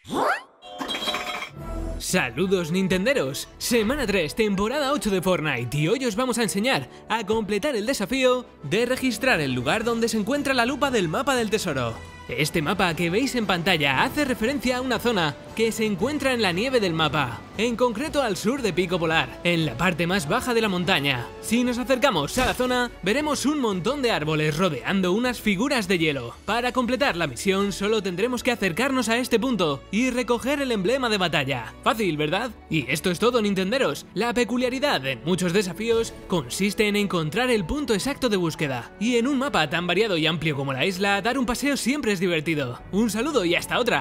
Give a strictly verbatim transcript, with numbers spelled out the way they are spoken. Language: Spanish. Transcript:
Saludos Nintenderos, semana tres, temporada ocho de Fortnite, y hoy os vamos a enseñar a completar el desafío de registrar el lugar donde se encuentra la lupa del mapa del tesoro. Este mapa que veis en pantalla hace referencia a una zona que se encuentra en la nieve del mapa, en concreto al sur de Pico Polar, en la parte más baja de la montaña. Si nos acercamos a la zona, veremos un montón de árboles rodeando unas figuras de hielo. Para completar la misión solo tendremos que acercarnos a este punto y recoger el emblema de batalla. Fácil, ¿verdad? Y esto es todo, Nintenderos. La peculiaridad en muchos desafíos consiste en encontrar el punto exacto de búsqueda, y en un mapa tan variado y amplio como la isla, dar un paseo siempre es divertido. Un saludo y hasta otra.